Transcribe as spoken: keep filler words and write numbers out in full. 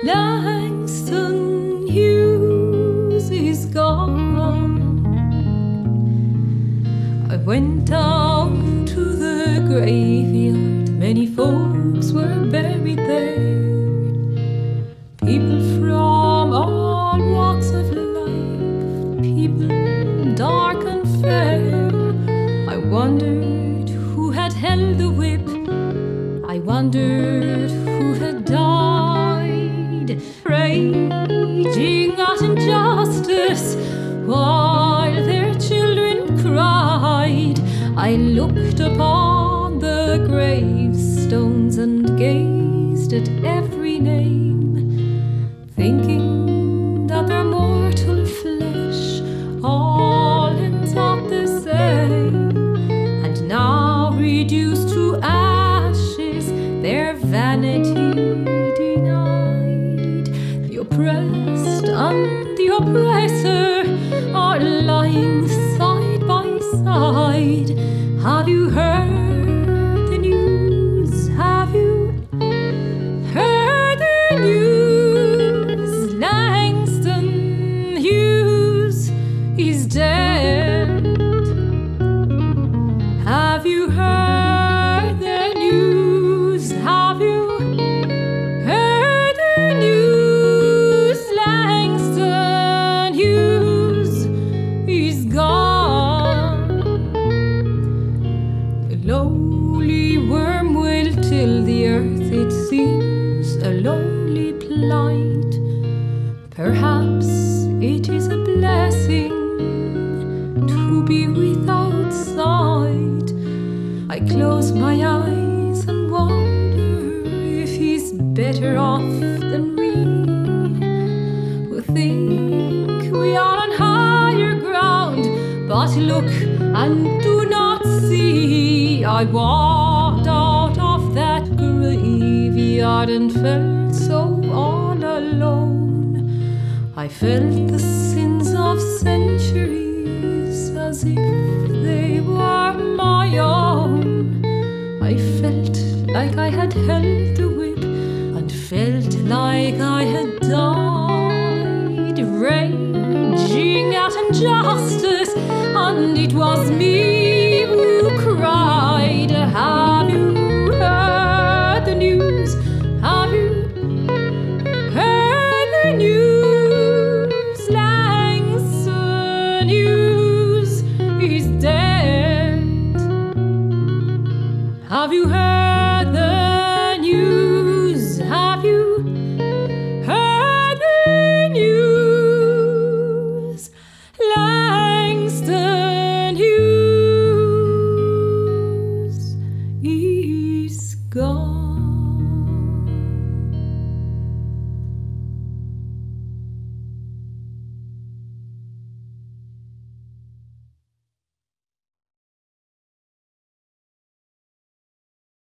Langston Hughes is gone. I went down to the graveyard. Many folks were buried there. People from all walks of life, people dark and fair. I wondered who had held the whip. I wondered who had died, raging at injustice while their children cried. I looked upon the gravestones and gazed at every name, thinking that their mortal flesh all ends up the same. And now reduced to ashes, their vanity denied. The oppressed and the oppressor are lying side by side. Have you heard the news? Have you heard the news? Langston Hughes is dead. Have you heard the news? Have you heard the news? Langston Hughes is gone. The lowly worm will till the earth, it seems a lonely plight. Perhaps it is a blessing to be without sight. I close my eyes and wonder if he's better off than we, who think we are on higher ground, but look and do not see. I walked out of that graveyard and felt so all alone. I felt the sins of centuries as if they were my own. I felt like I had held the whip and felt like I had died, raging at injustice, and it was me